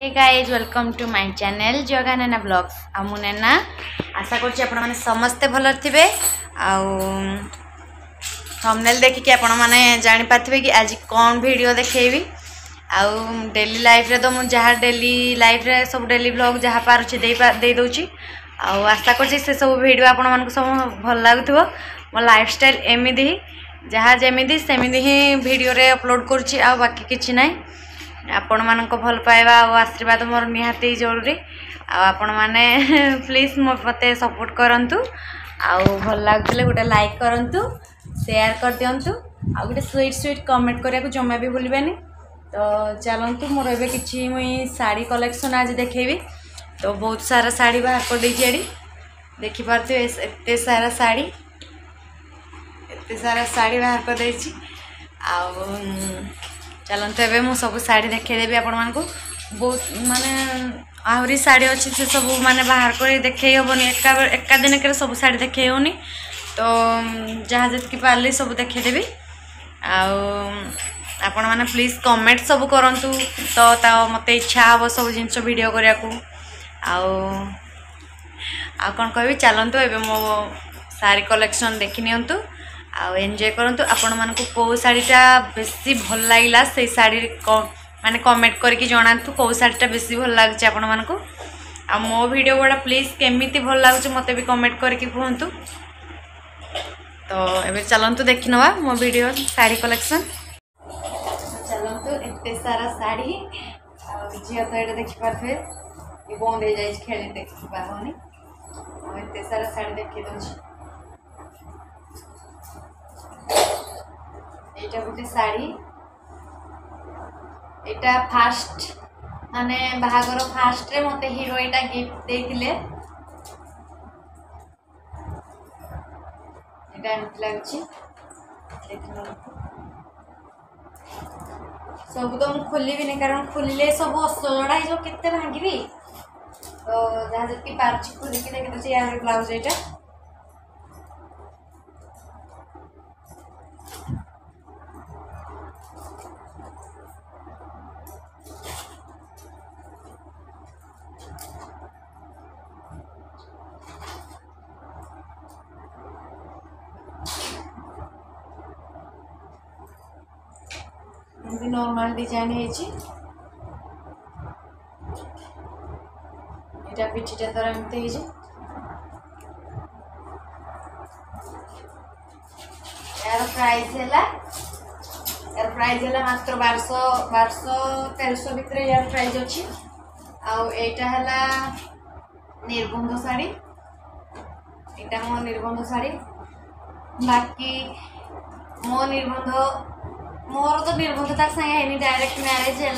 Hey guys welcome to my channel Jaga Naina blogs आमु नैना आशा करछि आपण माने समस्ते भल थिबे थंबनेल देखिके आपण माने जानि पाथिबे कि आज कोन वीडियो देखेबी डेली लाइफ रे तो मु जहा डेली लाइफ रे सब डेली ब्लॉग जहा पारछि दे दोछि आशा करछि से सब वीडियो आपण मानक सब भल लागुथबो मो लाइफस्टाइल एमिदी जहा जेमिदी सेमिदी ही वीडियो रे अपलोड करछि बाकी किछि नै आपण मानक भल पाइबा और आशीर्वाद मोर निहाती जरूरी आपण माने प्लीज मते सपोर्ट करंतु भल लागले गोटे लाइक करंतु शेयर कर दियंतु गोटे स्वीट स्वीट कमेंट करिया को जमा भी भूलबेनी। तो चलंतु मोर एबे किछि मुई साड़ी कलेक्शन आज देखेबी। तो बहुत सारा साड़ी बाहर कर देछि देखि पारते एते सारा साड़ी बाहर कर देछि चलते एवं मुझे सब शाढ़ी देखेदेवी आपण मानक बहुत माने आहरी शाढ़ी अच्छी से सब माने बाहर कर देखे हेनी एका दिन के सब शाढ़ी देखे होनी। तो जहाँ जितकी पार्ली सब देखेदेवी आपण माने प्लीज कमेंट सब करंतु तो मत इच्छा हम सब जिनस वीडियो करने को कौन कह चलतु एवं मो साड़ी कलेक्शन देखि नियंतु एंजॉय करंतु आपण मानक को साड़ीटा बेसी भल लागला से साड़ी माने कमेंट करके जणातु को साड़ीटा बेसी भल लागछ आपण मानक मो वीडियो गुड़ा प्लीज केमिति भल लागछ मते भी कमेंट करके कहंतु। तो एबे चलंतु देखिनवा मो वीडियो साड़ी कलेक्शन चलंतु एते सारा साड़ी झिया तो एटा देखि पारथे ये बंद हो जाय खेली देखि पाहोनी एते सारा साड़ी देखि दोछि एटा गोटे साड़ी एटा फास्ट माने बाहागर फास्ट रे मते हीरो एटा गिफ्ट देथिले एटा एमति लागछि देखिनो सब तो खोली भी नहीं कारण खोलिले सब असलड़ा जो केते भांगीबी तो जहाँ जति पारछि खोली के देखि तो यार ब्लाउज एटा नॉर्मल डिजाइन है पिठीटा तर एमती यार प्राइस है मात्र 1200-1300 भितर यार प्राइस अच्छी आईटा है निर्बंध शाड़ी यहाँ मो निर्बंध शाड़ी बाकी मो निर्बंध मोर तो निर्बंध तक संगे डायरेक्ट मैरेज है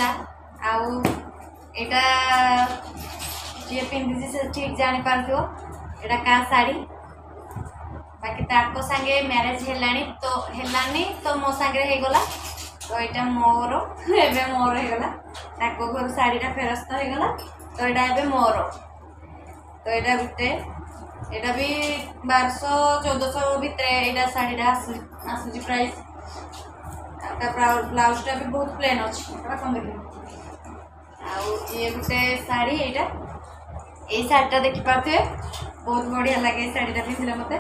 जी पिंधि से ठीक जानी पारथिबो एटा का साड़ी बाकी ताको संगे मैरेज हेलानी तो मो संगे हे गला तो एटा मोर एबे मोर हे गला ताको घर साड़ीटा फेरस्त हे गला तो एटा एबे मोर तो एटा बिते एटा भी 1200-1400 भितर एटा साड़ीटा आसुची प्राइस ब्लाउजटा भी बहुत प्लेन अच्छी कौन देख ये गोटे शाड़ी ये शाड़ीटा देखी पारे बहुत बढ़िया लगे शाड़ीटा पिंधले मत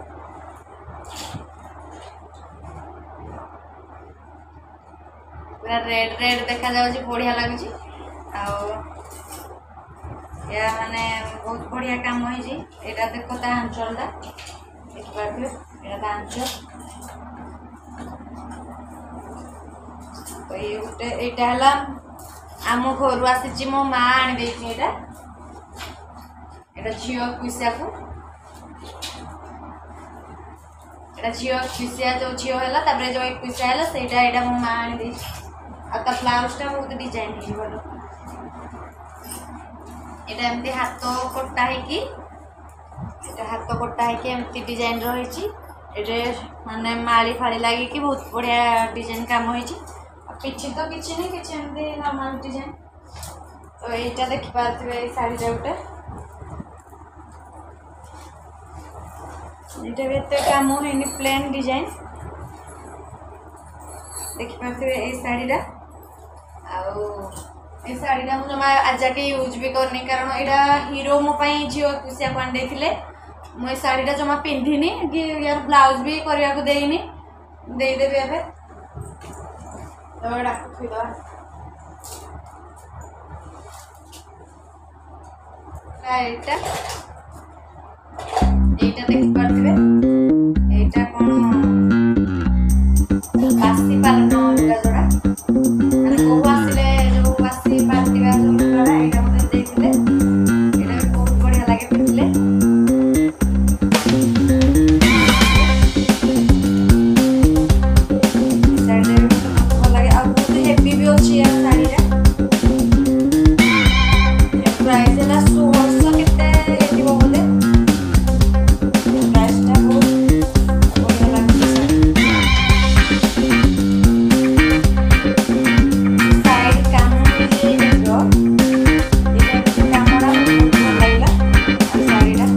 पूरा रेड रेड देखा जाउची बढ़िया लगुच या माने बहुत बढ़िया काम होई एटा देखो ता आंचलटा देखि पारे एटा ता आंचल तो ये गोटे यहाँ आम घर आसी मो माँ आनी यहाँ झील कुशिया को झील कुशिया जो झील है जो कुशिया है से मो माँ आनी आता ब्लाउजटा बहुत डिजाइन है यहाँ एमती हाथ कटा है हाथ कटा है एमती डिजाइन रही माने माली फाड़ी लगे बहुत बढ़िया डिजाइन काम होती पिछी तो किसी नहीं किसी एमती नॉर्मल डिजाइन तो यहाँ देखी पारे शाड़ीटा गोटे यहाँ भी एत कम है प्लेन डिजाइन देखी पारे शाड़ीटा ए शाढ़ीटा मुझे जमा आज जाके यूज भी करनी कारण यहाँ हीरो मो झील कुशिया को आनी मुझे शाढ़ीटा जमा पिंधिनी कि यार ब्लाउज भी करने को देनी देदेवी ए डाकुदा এইটা দেখতে পারবে এইটা কোন বাসি পালন এটা জোড়া মানে কোউ আসলে যে বাসি পালতিবা জোড়া এটা মধ্যে দেখলে এটা বহুত বড়িয়া লাগে পিছলে শাড়িটা ভালো লাগে আর বহুত হেভি भी ଅଛି ଏ ଶାଢ଼ୀଟା প্রাইস ହେଲା 1600 কেতে ହେଇଥିବ ବୋଧେ ପ୍ରାଇସଟା ବହୁତ ବଢ଼ିଆ ଲାଗୁଛି ସାଇଡ୍ କାମ ହେଇଯିବ ଏଇଟା କାମଟା ବହୁତ ଭଲ ଲାଗିଲା ଆଉ ଶାଢ଼ୀଟା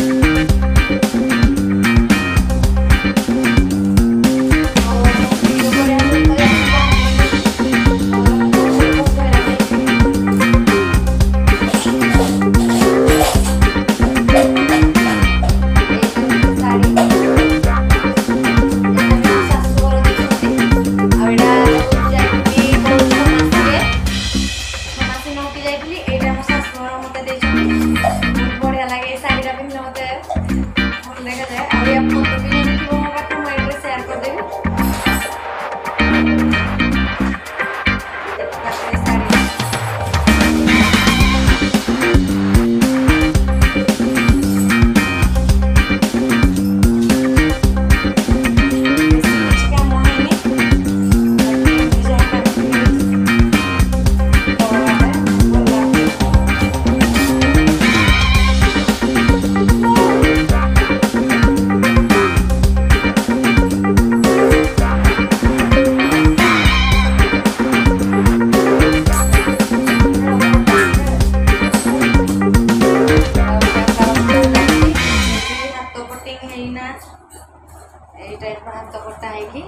हाथ कटा है कि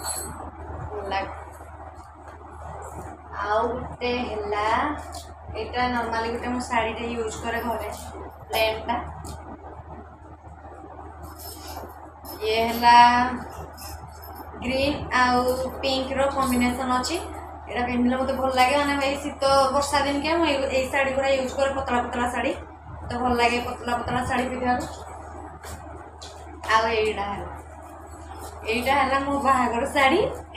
आउ गोटे है यहाँ नॉर्मली गोटे मो शाढ़ी यूज करे घरे प्लेनटा ये है ग्रीन आउ पिंक रो कॉम्बिनेशन अच्छी यहाँ पिंधले मत भल लगे मैंने शीत वर्षा दिन के मुझे शाढ़ी गुड़ा यूज करे पतला पतला शाढ़ी तो भल लगे पतला पतला शाढ़ी पिंधा आईटा है এইটা হল মো বাহাঘর শাড়ি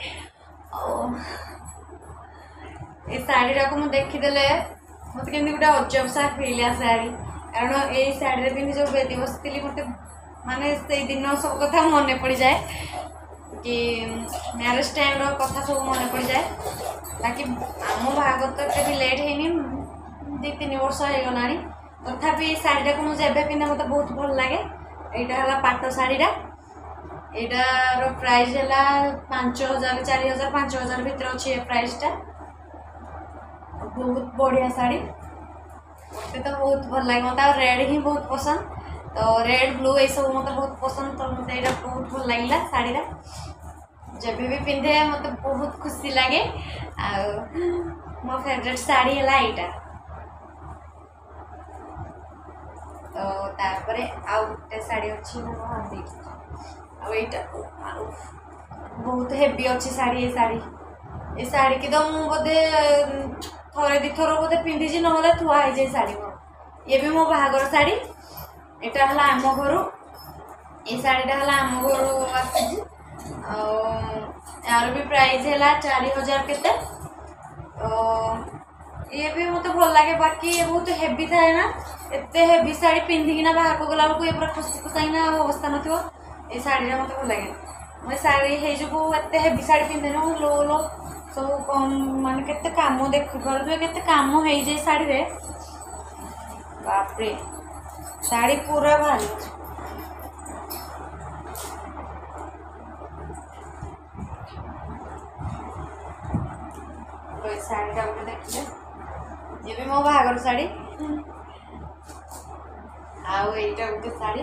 এই শাড়িটাকে মু দেখিদেলে মতো কেমনি গোটা অজব সা ফিল আসে কারণ এই শাড়ি পিন্ধি যে বেদি বসিলি মতো মানে সেই দিন সব কথা মনে পড়ি যায় कि मैरेज टाइम कथा सब मन पड़ जाए बाकी आम बाहाघर तो एत भी लेट है 2-3 वर्ष हो गला तथापि शाढ़ीटा को मुझे पिंधा मत बहुत भल लगे यहाँ है पाट शाढ़ीटा यार प्राइस है 5000 4000 5000 भर अच्छे प्राइसटा बहुत बढ़िया शाढ़ी मत तो बहुत भल लगे मत रेड ही बहुत पसंद तो रेड ब्लू ये सब मत बहुत पसंद तो मत यहाँ बहुत भल लगे शाढ़ीटा जब भी पिंधे मत बहुत खुशी लगे मो फेवरेट शाढ़ी है यहाँ तो तापर आउ गोटे शाढ़ी अच्छी बहुत हेवी अच्छी शाढ़ी ये शाढ़ी की तो मुझे बोधे थोड़े दिथर बोधे पिंधि ना थुआई जाए शाढ़ी मोर ये भी मो बाहाघर शाढ़ी यहाँ है आम घर ये शाढ़ीटा है आम घर आसी यार भी प्राइस है 4000 केते तो ये भी मत भल लगे बाकी ये बहुत हेवी थाए ना एत हेवी शाढ़ी पिंधिकिना बाहर को गला ये पूरा खुशी खुशाईना अवस्था न ये शाढ़ीटा मत भल लगे मैं शाढ़ी है जो एत हेवी शाढ़ी पिंधे नो लो लो सब कम मान के कम देखी पारे के कम हो जाए शाढ़ी रे बापरे शाढ़ी पूरा भारी शाढ़ीटा गोटे देखिए ये भी मो बाहाघर शाढ़ी आईटा गोटे शाढ़ी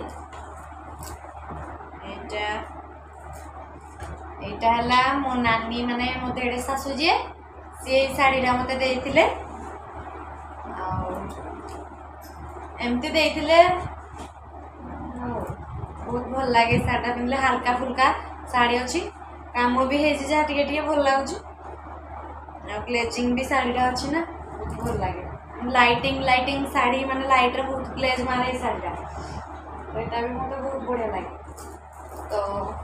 यहाँ है मो नानी माने मो देड़े शाशु जी सी शाढ़ीटा मत देते एमती देइथिले बहुत भल लगे शाढ़ीटा पिंधले हल्का फुल्का शाढ़ी अच्छी काम भी होती जहाँ टे भल लगुच ग्लेजिंग भी शाढ़ीटा अच्छी ना बहुत भल लगे लाइटिंग शाढ़ी माने लाइट रे बहुत ग्लेज मारे शाढ़ीटा तो यहाँ भी मतलब बहुत बढ़िया लगे। तो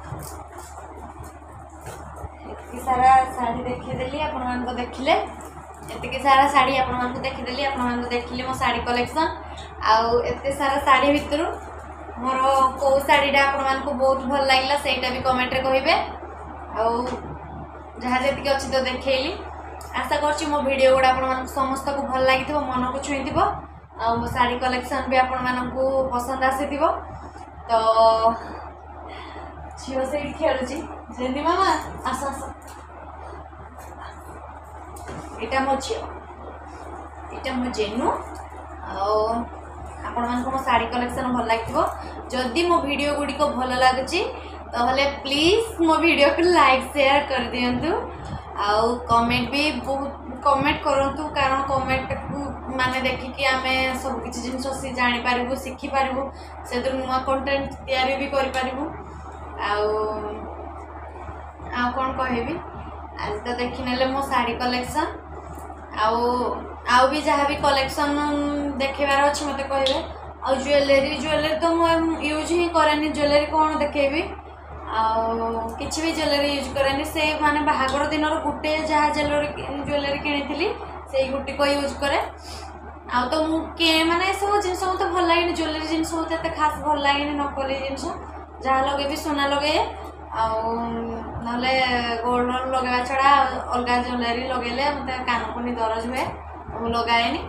ये सारा शाढ़ी देखीदेली आपण देखिले एत सारा शाढ़ी आपण देखीदेली आपण देखिले मो शाढ़ी कलेक्शन आउ एत सारा शाढ़ी भितर मोर कौ शाढ़ीटा आपण बहुत भल लगे सहीटा भी कमेंट रे कहिबे आउ जहाँ जी अच्छी तो देखली आशा करछि मो वीडियो गुड़ा आपण समस्त को भल लगी मन को छुई थो मो शाढ़ी कलेक्शन भी आपण पसंद आसी तो झील से खेलुची जेंदी मामा आस आस यहाँ मो झील यहाँ मो जेनु आपण मो शाढ़ी कलेक्शन भल लगे जदि मो वीडियो गुड़िक भल लगुच ताहले प्लीज मो वीडियो को लाइक शेयर कर दियंतु आउ कमेंट भी बहुत कमेंट करंतु कारण कमेंट को माने देखिकी आमे सब किछि जिंस सी जानि पारिबु सिखि पारिबु से नुआ कंटेंट तैयारी भी करि पारिबु आउ कौन कहबी आज तो देखी नेले मो शाढ़ी कलेक्शन आउ भी जहाँ भी कलेक्शन देखेबार अच्छे मत कहे आ ज्वेलरी तो मुझे यूज ही करेनि ज्वेलरी कौन देखेबी किसी भी ज्वेलरी यूज करेनि से माने बाहागर दिन गोटे जहाँ ज्वेलरी किनी से गुटी को यूज करे आ तो मुझे माने सब जिन मत भल लगे ज्वेलरी जिन मत खास भल लगे नकली जिन जहाँ लगे भी सोना लगे ना गोल्ड लगेवा छड़ा अलग ज्वेलरी लगेले मत कानपुनी दरज हुए मुझे लगाएनि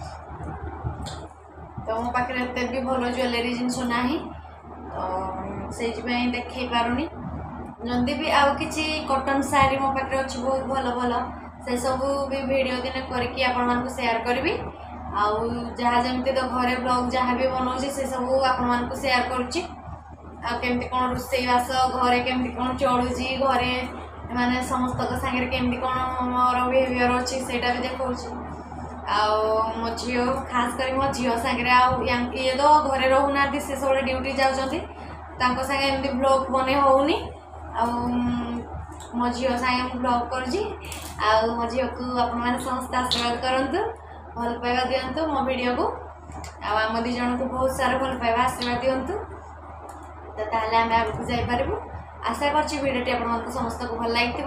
तो मो पाखे एत भी भल ज्वेलरी जिनस ना तो से देखे पारुनी जदि भी आउ कि कॉटन साड़ी मो पाखे अच्छी बहुत भल भल से सब भी वीडियो दिन करके आपण शेयर करी आउ जहाँ जमी तो घरे ब्लॉग जहाँ भी बनाऊँगी से सब आपण शेयर करुच्ची केमती कौन रोसईबास घरे केमती कौन चलुची घरे माने समस्त सागर केमती कौन मोर बिहेवियर अच्छी से भी देखा मो झी खास कर मो झी सागर ये तो घरे रोना से सब ड्यूटी जाऊँगी सागे एमती ब्लॉग बने होनी मो झी सागे ब्लॉग कर मो झी को आपण समस्त आशीर्वाद करंतु भल पाइबा दिंतु मो वीडियो को आम दी जन को बहुत सारा भल पाइबा आशीर्वाद दिंतु तो ताहले आम आगे जापरू आशा करछि वीडियोटी आपण समस्त को भल लगी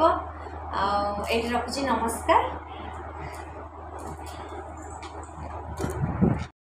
रखुची नमस्कार।